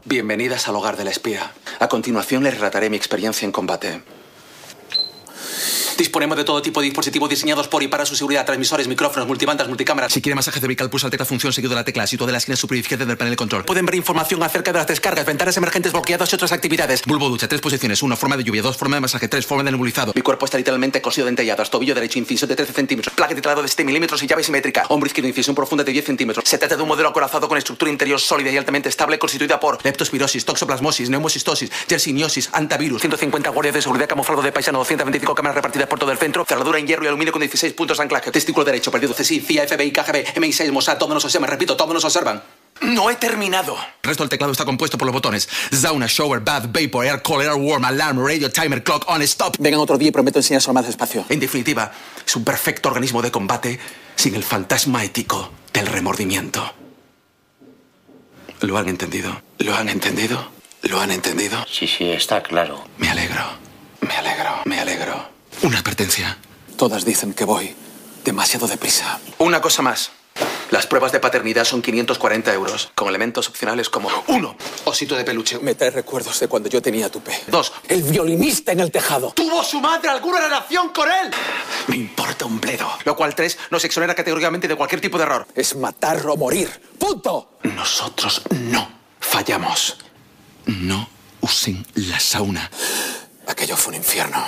Bienvenidas al hogar del espía. A continuación les relataré mi experiencia en combate. Disponemos de todo tipo de dispositivos diseñados por y para su seguridad: transmisores, micrófonos, multibandas, multicámaras. Si quiere masaje cervical, pulsa la tecla función seguido de la tecla situada de la esquina superior izquierda del panel de control. Pueden ver información acerca de las descargas, ventanas emergentes bloqueadas y otras actividades. Bulbo ducha, 3 posiciones: 1, forma de lluvia; 2, forma de masaje; 3, forma de nebulizado. Mi cuerpo está literalmente cosido de entallados. Tobillo derecho, inciso de 13 centímetros. Placa de teclado de 7 milímetros y llave simétrica. Hombro izquierdo, incisión profunda de 10 centímetros. Se trata de un modelo acorazado con estructura interior sólida y altamente estable, constituida por leptospirosis, toxoplasmosis, neumocistosis, yersiniosis, antivirus, 150 guardias de seguridad camuflado de paisano, 225 cámaras repartidas por todo el centro, cerradura en hierro y aluminio con 16 puntos de anclaje. Testículo derecho, perdido CSI, CIA, FBI, KGB, MI6, Mossad, todos nos observan, repito, todos nos observan. No he terminado. El resto del teclado está compuesto por los botones sauna, shower, bath, vapor, air call, air warm, alarm, radio, timer, clock, on, stop. Vengan otro día y prometo enseñárselo más despacio. En definitiva, es un perfecto organismo de combate sin el fantasma ético del remordimiento. ¿Lo han entendido? ¿Lo han entendido? ¿Lo han entendido? Sí, está claro. Me alegro. Me alegro. Me alegro. Una advertencia. Todas dicen que voy demasiado deprisa. Una cosa más. Las pruebas de paternidad son 540 euros, con elementos opcionales como 1. Osito de peluche. Me trae recuerdos de cuando yo tenía tupé. 2. El violinista en el tejado. ¿Tuvo su madre alguna relación con él? Me importa un bledo. Lo cual 3 nos exonera categóricamente de cualquier tipo de error. Es matar o morir. ¡Punto! Nosotros no fallamos. No usen la sauna. Aquello fue un infierno.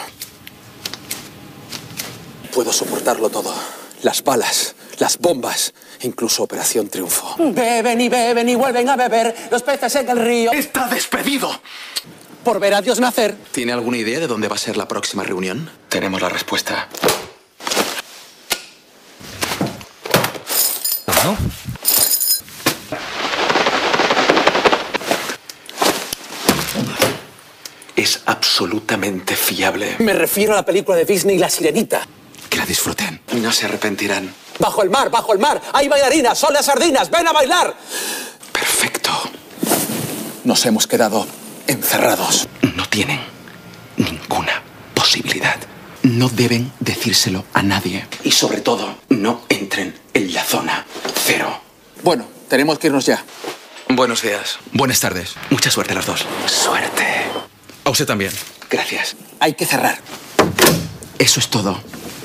Puedo soportarlo todo. Las balas, las bombas, incluso Operación Triunfo. Beben y vuelven a beber los peces en el río. ¡Está despedido! Por ver a Dios nacer. ¿Tiene alguna idea de dónde va a ser la próxima reunión? Tenemos la respuesta. ¿No? Es absolutamente fiable. Me refiero a la película de Disney La Sirenita. Que la disfruten. No se arrepentirán. Bajo el mar, hay bailarinas, son las sardinas, ven a bailar. Perfecto. Nos hemos quedado encerrados. No tienen ninguna posibilidad. No deben decírselo a nadie. Y sobre todo, no entren en la zona 0. Bueno, tenemos que irnos ya. Buenos días. Buenas tardes. Mucha suerte a las dos. Suerte. A usted también. Gracias. Hay que cerrar. Eso es todo.